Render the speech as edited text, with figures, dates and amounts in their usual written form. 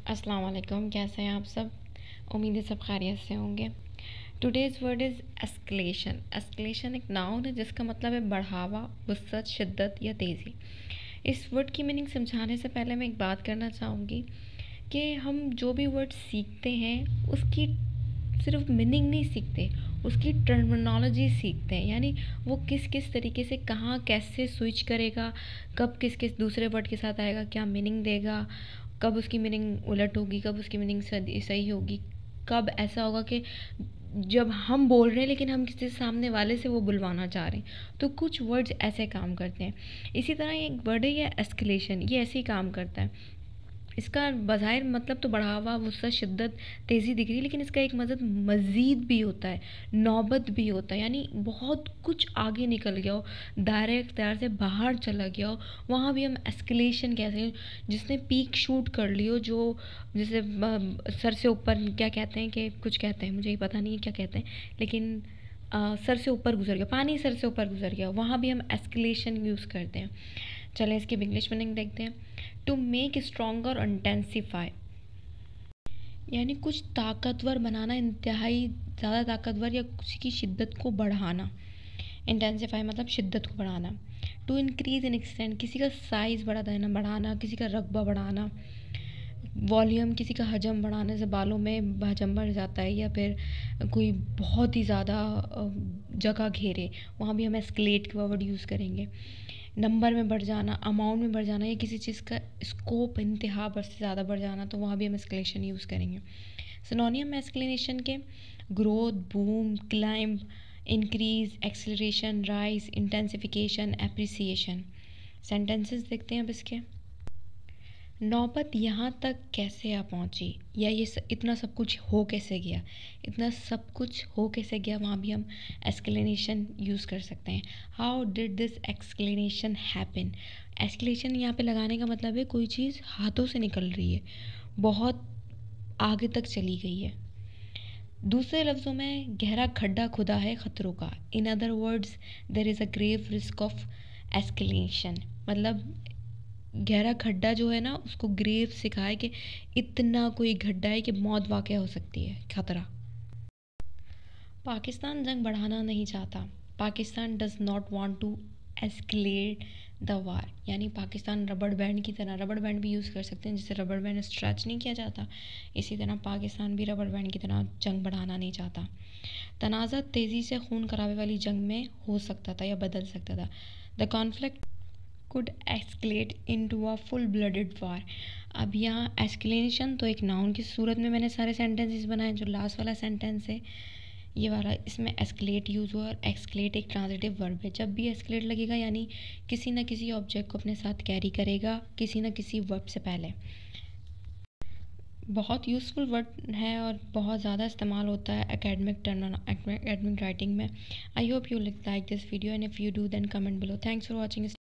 अस्सलाम वालेकुम, कैसे हैं आप सब। उम्मीद है सब खैरियत से होंगे। Today's word is escalation. Escalation एक नाउन है जिसका मतलब है बढ़ावा, वुसअत, शिद्दत या तेज़ी। इस वर्ड की मीनिंग समझाने से पहले मैं एक बात करना चाहूँगी कि हम जो भी वर्ड सीखते हैं उसकी सिर्फ मीनिंग नहीं सीखते, उसकी टर्मिनोलॉजी सीखते हैं। यानी वो किस किस तरीके से कहाँ कैसे स्विच करेगा, कब किस किस दूसरे वर्ड के साथ आएगा, क्या मीनिंग देगा, कब उसकी मीनिंग उलट होगी, कब उसकी मीनिंग सही होगी, कब ऐसा होगा कि जब हम बोल रहे हैं लेकिन हम किसी सामने वाले से वो बुलवाना चाह रहे हैं। तो कुछ वर्ड्स ऐसे काम करते हैं। इसी तरह एक वर्ड है ये एस्केलेशन, ये ऐसे ही काम करता है। इसका बज़ाहिर मतलब तो बढ़ावा, गुस्सा, शिद्दत, तेज़ी दिख रही है, लेकिन इसका एक मतलब मज़ीद भी होता है, नौबत भी होता है। यानी बहुत कुछ आगे निकल गया हो, दायरे इख्तियार से बाहर चला गया हो, वहाँ भी हम एस्केलेशन कह सकते हैं। जिसने पीक शूट कर ली हो, जो जैसे सर से ऊपर क्या कहते हैं, कि कुछ कहते हैं, मुझे पता नहीं है क्या कहते हैं, लेकिन सर से ऊपर गुजर गया, पानी सर से ऊपर गुजर गया, वहाँ भी हम एस्केलेशन यूज़ करते हैं। चलें इसकी इंग्लिश मीनिंग देखते हैं। टू मेक स्ट्रॉन्गर और इंटेंसिफाई, यानी कुछ ताकतवर बनाना, इंतहाई ज़्यादा ताकतवर या किसी की शिद्दत को बढ़ाना। इंटेंसिफाई मतलब शिद्दत को बढ़ाना। टू इंक्रीज इन एक्सटेंड, किसी का साइज़ बढ़ा देना, बढ़ाना, किसी का रकबा बढ़ाना। वॉल्यूम, किसी का हजम बढ़ाने से बालों में हजम बढ़ जाता है, या फिर कोई बहुत ही ज़्यादा जगह घेरे, वहाँ भी हम एस्केलेट का वर्ड यूज़ करेंगे। नंबर में बढ़ जाना, अमाउंट में बढ़ जाना, या किसी चीज़ का स्कोप इंतहा पर से ज़्यादा बढ़ जाना, तो वहाँ भी हम एस्केलेशन यूज़ करेंगे। सिनोनियम एस्केलेशन के growth, boom, climb, increase, acceleration, rise, intensification, appreciation. Sentences देखते हैं अब इसके। नौबत यहाँ तक कैसे आ पहुँची, या इतना सब कुछ हो कैसे गया, इतना सब कुछ हो कैसे गया, वहाँ भी हम एक्सक्लेनेशन यूज़ कर सकते हैं। How did this escalation happen. Escalation यहाँ पे लगाने का मतलब है कोई चीज़ हाथों से निकल रही है, बहुत आगे तक चली गई है। दूसरे लफ्ज़ों में गहरा खड्डा खुदा है खतरों का। In other words there is a grave risk of escalation. मतलब गहरा खड्डा जो है ना, उसको ग्रेव सिखा है कि इतना कोई गड्ढा है कि मौत वाक़ हो सकती है, खतरा। पाकिस्तान जंग बढ़ाना नहीं चाहता। Pakistan does not want to escalate the war, यानी पाकिस्तान रबड़ बैंड की तरह, रबड़ बैंड भी यूज़ कर सकते हैं, जिससे रबड़ बैंड स्ट्रेच नहीं किया जाता, इसी तरह पाकिस्तान भी रबड़ बैंड की तरह जंग बढ़ाना नहीं चाहता। तनाज़ा तेज़ी से खून करावे वाली जंग में हो सकता था या बदल सकता था। The conflict could escalate into a full blooded war। अब यहाँ एस्केलेशन तो एक नाउन की सूरत में मैंने सारे सेंटेंसेस बनाए। जो लास्ट वाला सेंटेंस है ये वाला, इसमें एस्केलेट यूज़ हुआ, और एस्केलेट एक ट्रांजिटिव वर्ब है। जब भी एस्केलेट लगेगा यानी किसी न किसी ऑब्जेक्ट को अपने साथ कैरी करेगा, किसी न किसी वर्ब से पहले। बहुत यूज़फुल वर्ड है और बहुत ज़्यादा इस्तेमाल होता है एकेडमिक राइटिंग में। I hope you like this video, and if you do then comment below. Thanks for watching.